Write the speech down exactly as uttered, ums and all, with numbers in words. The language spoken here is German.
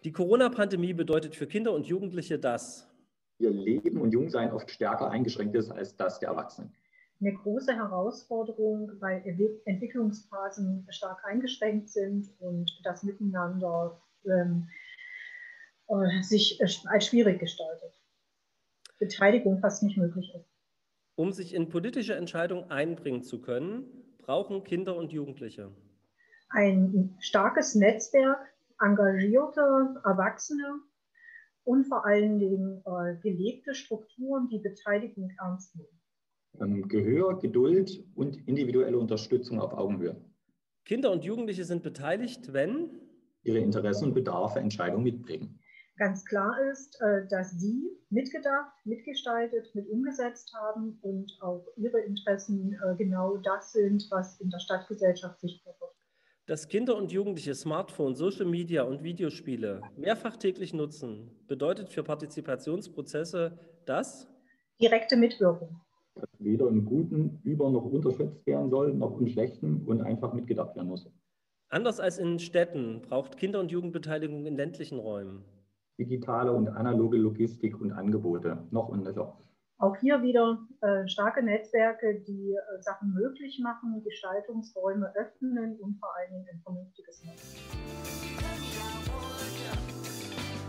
Die Corona-Pandemie bedeutet für Kinder und Jugendliche, dass ihr Leben und Jungsein oft stärker eingeschränkt ist als das der Erwachsenen. Eine große Herausforderung, weil Entwicklungsphasen stark eingeschränkt sind und das Miteinander ähm, äh, sich als schwierig gestaltet. Beteiligung fast nicht möglich ist. Um sich in politische Entscheidungen einbringen zu können, brauchen Kinder und Jugendliche ein starkes Netzwerk, engagierte Erwachsene und vor allen Dingen äh, gelebte Strukturen, die Beteiligung ernst nehmen. Ähm, Gehör, Geduld und individuelle Unterstützung auf Augenhöhe. Kinder und Jugendliche sind beteiligt, wenn ihre Interessen und Bedarfe Entscheidungen mitprägen. Ganz klar ist, äh, dass sie mitgedacht, mitgestaltet, mit umgesetzt haben und auch ihre Interessen äh, genau das sind, was in der Stadtgesellschaft sichtbar wird. Dass Kinder und Jugendliche Smartphones, Social Media und Videospiele mehrfach täglich nutzen, bedeutet für Partizipationsprozesse das direkte Mitwirkung. Dass weder im Guten über noch unterschätzt werden soll, noch im Schlechten und einfach mitgedacht werden muss. Anders als in Städten braucht Kinder- und Jugendbeteiligung in ländlichen Räumen digitale und analoge Logistik und Angebote, noch und nöcher. Auch hier wieder äh, starke Netzwerke, die äh, Sachen möglich machen, Gestaltungsräume öffnen und vor allen Dingen ein vernünftiges Netz.